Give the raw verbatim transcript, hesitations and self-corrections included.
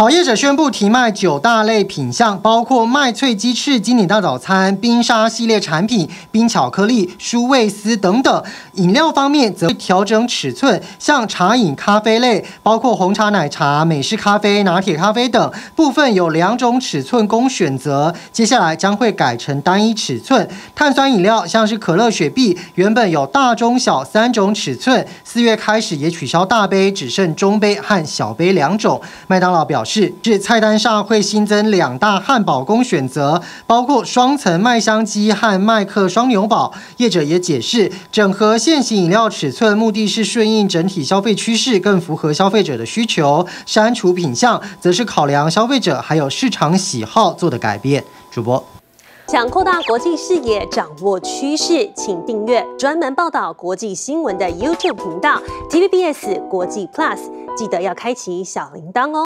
好业者宣布提卖九大类品项，包括麦脆鸡翅、经典大早餐、冰沙系列产品、冰巧克力、舒味丝等等。饮料方面则调整尺寸，像茶饮、咖啡类，包括红茶、奶茶、美式咖啡、拿铁咖啡等，部分有两种尺寸供选择。接下来将会改成单一尺寸。碳酸饮料像是可乐、雪碧，原本有大、中、小三种尺寸，四月开始也取消大杯，只剩中杯和小杯两种。麦当劳表示。是，是菜单上会新增两大汉堡供选择，包括双层麦香鸡和麦克双牛堡。业者也解释，整合现行饮料尺寸，目的是顺应整体消费趋势，更符合消费者的需求。删除品项，则是考量消费者还有市场喜好做的改变。主播。 想扩大国际视野，掌握趋势，请订阅专门报道国际新闻的 YouTube 频道 T V B S 国际 Plus， 记得要开启小铃铛哦。